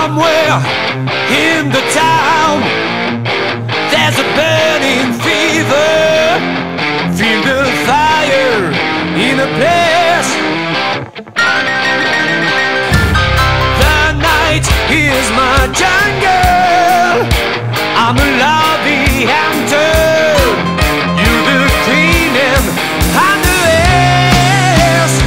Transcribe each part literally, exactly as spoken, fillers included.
Somewhere in the town there's a burning fever. Feel the fire in a place. The night is my jungle. I'm a lovely hunter. You the queen and I'm the ace.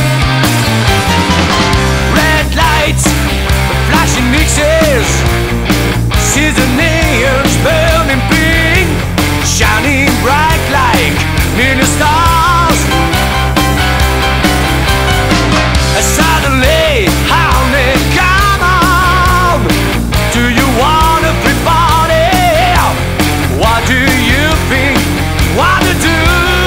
Red lights, flashing mixes, season neons burning pink, shining bright like million stars. Suddenly, honey, come on. Do you want everybody? What do you think? What to do?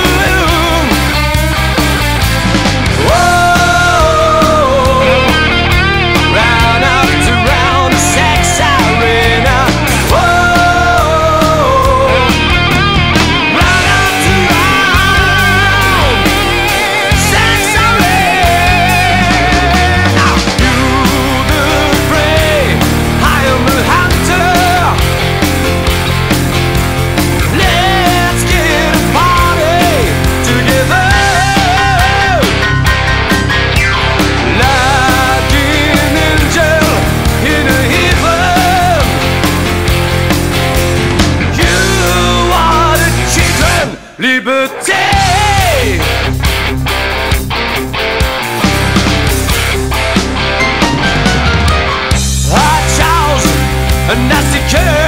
Liberté! Hot Charles, a nasty curve.